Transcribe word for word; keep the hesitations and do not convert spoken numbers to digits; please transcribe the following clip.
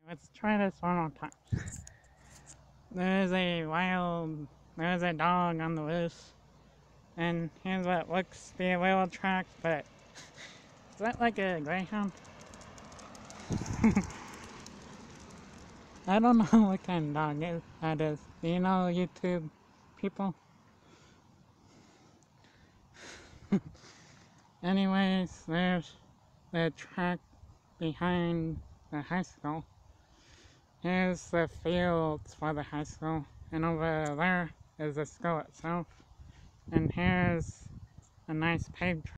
Let's try this one more time. There's a wild, there's a dog on the loose, and here's what looks to be a railroad track, but is that like a greyhound? I don't know what kind of dog is, that is. Do you know, YouTube people? Anyways, there's the track behind the high school. Here's the fields for the high school, and over there is the school itself. And here's a nice paved track.